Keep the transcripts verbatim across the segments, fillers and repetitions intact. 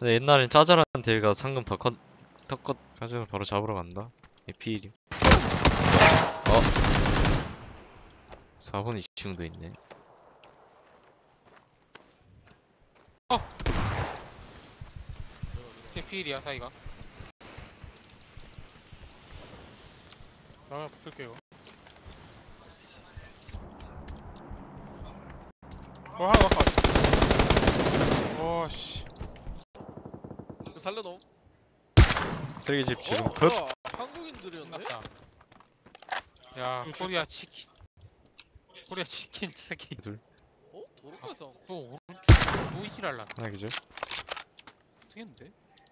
근데 옛날엔 짜잘한 대가 상금 더 컷, 더 컷 가지고 바로 잡으러 간다. 에피일이. 어? 사 번 이 층도 있네. 어! 걔 피일이야 사이가. 나 붙을게요. 어 하나 더. 오씨. 살려놓음. 쓰레기집 지금 어, 컷? 뭐야, 한국인들이었네? 끝났다. 야 코리아 치킨. 코리아 치킨 새끼. 둘. 어? 도로가상. 또 오른쪽 또 이질할라. 하나 기절. 어떻게했는데?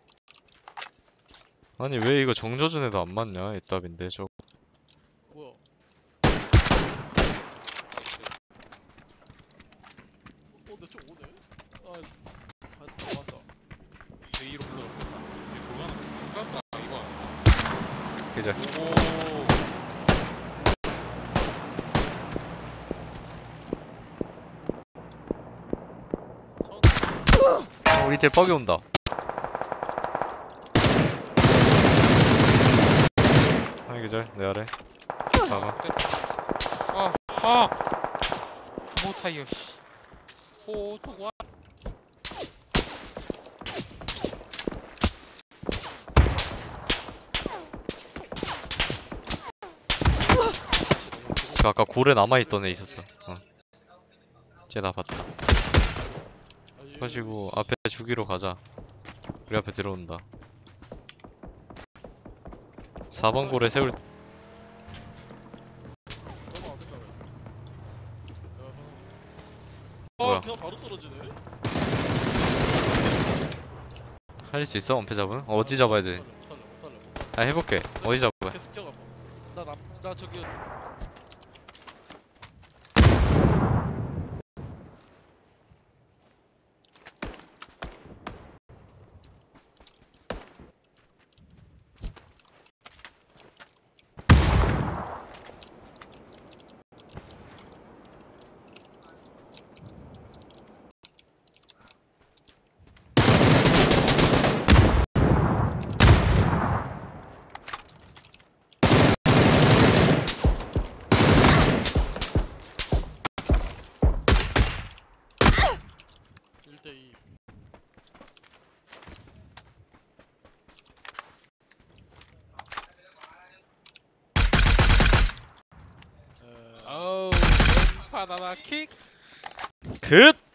아니 왜 이거 정조준에도 안 맞냐? 애답인데 저. 뭐야? 어, 내 쪽 오네? 아, 아, 맞다. 내 이로 불러줬겠다. 이제 돌아가는 거 끝났다 이거. 기절. 오. 천. 어, 우리 뒤에 뻑이 온다. 하나 기절. 내 아래. 가가. 아, 아! 구모 타이어, 씨. 오, 또 와. 그 아까 고래 남아있던 애 있었어. 어. 쟤 나 봤다. 가지고 앞에 주기로 가자. 우리 앞에 들어온다. 사 번 고래 세울. 너무 안 된다, 왜? 뭐야? 아, 그냥 바로 떨어지네? 할 수 있어? 엄폐 잡으면? 어, 어디 잡아야 돼? 못 살려, 못 살려, 못 살려. 아 해볼게. 어디 잡아? 계속 뛰어가봐. 나, 남, 나 저기. 일 대 이. 어우, 바나나 킥. 끝!